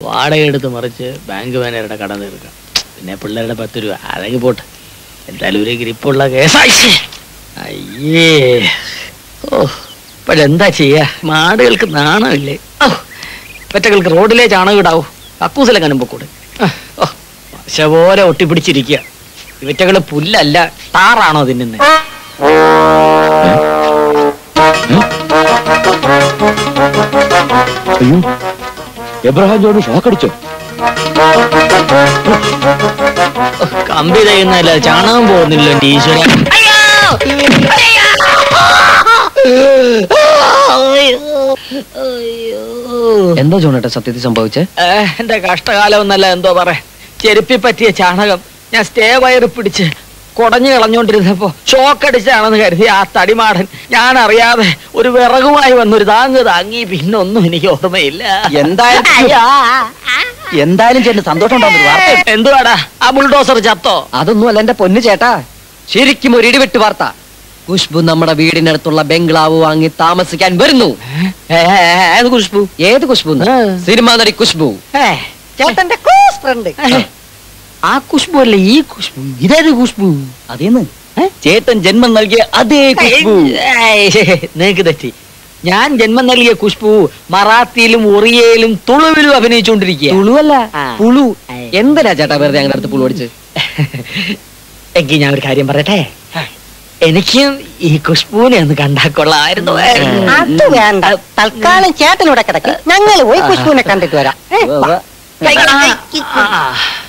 വാടക എടുത്ത് മറിച്ച് ബാങ്ക് മാനേജറുടെ കട തീർക്കാം. പിന്നെ പിള്ളേരുടെ 10 രൂപ അതൊക്കെ പോട്ടെ. എന്തായാലും ഒരു ഗ്രിപ്പുള്ള കേസായി. അയ്യേ ഓ ഇപ്പോഴെന്താ ചെയ്യാ? മാടുകൾക്ക് നാണമില്ലേ? ഓ പെറ്റകൾക്ക് റോഡിലെ ചാണകം ഇടാവൂ. കക്കൂസിലെ കനുമ്പക്കൂടെ ഓ പശ പോലെ ഒട്ടിപ്പിടിച്ചിരിക്കുക. ഇവറ്റകള് പുല്ലല്ല ടാറാണോ തിന്നുന്നത്? അയ്യോ എബ്രഹാം ജോണി ഷോക്കടിച്ചോ? കമ്പി തയ്യുന്നല്ല ചാണകം പോകുന്നില്ല ഈശ്വരൻ. എന്താ ജോണേട്ടാ സത്യത്തിൽ സംഭവിച്ചേ? എന്റെ കഷ്ടകാലം ഒന്നല്ല, എന്തോ പറയാ. ചെരുപ്പി പറ്റിയ ചാണകം ഞാൻ സ്റ്റേ വയറ് പിടിച്ച് കുടഞ്ഞു കളഞ്ഞോണ്ടിരുന്നപ്പോ ഷോക്കടിച്ചാണെന്ന് കരുതി ആ തടിമാടൻ ഞാൻ അറിയാതെ ഒരു വിറകുമായി വന്നൊരു താങ്ങി. പിന്നെ ഒന്നും എനിക്ക് ഓർമ്മയില്ല. എന്തായാലും ചേട്ടന് സന്തോഷം ഉണ്ടാവുന്ന വാർത്ത. എന്തുവാടാ ആ ബുൾഡോസർ ചത്തോ? അതൊന്നും അല്ല എന്റെ പൊന്നു ചേട്ടാ, ശരിക്കും ഒരു ഇടിവെട്ട് വാർത്ത. ഖുഷ്ബു നമ്മുടെ വീടിനടുത്തുള്ള ബംഗ്ലാവ് വാങ്ങി താമസിക്കാൻ വരുന്നു. ഏത് ഖുഷ്ബു? ഏത് ഖുഷ്ബു? സിനിമാ നടി ഖുഷ്ബു. ചേട്ടന്റെ ക്ലോസ് ഫ്രണ്ട്. ആ ഖുഷ്ബു അല്ലേ ഈ ഖുഷ്ബു? ഇതേത് ഖുഷ്ബു? അതേന്ന് ചേട്ടൻ ജന്മം നൽകിയ അതേ ഖുഷ്ബു. നിനക്ക് തെറ്റി. ഞാൻ ജന്മം നൽകിയ ഖുഷ്ബു മറാത്തിയിലും ഒറിയയിലും തുളുവിലും അഭിനയിച്ചുകൊണ്ടിരിക്കുക. തുളുവല്ല പുളു. എന്തിനാ ചേട്ടാ വെറുതെ അങ്ങനെ അടുത്ത് പുളു അടിച്ച്? എങ്കിൽ ഞാൻ ഒരു കാര്യം പറയട്ടെ, എനിക്ക് ഈ ഖുഷ്ബുവിനെ ഒന്ന് കണ്ടാ കൊള്ളായിരുന്നു. അത് വേണ്ട, തൽക്കാലം ചേട്ടനോടെ കിടക്കും. ഞങ്ങൾ പോയി ഖുഷ്ബുവിനെ കണ്ടിട്ട് വരാം.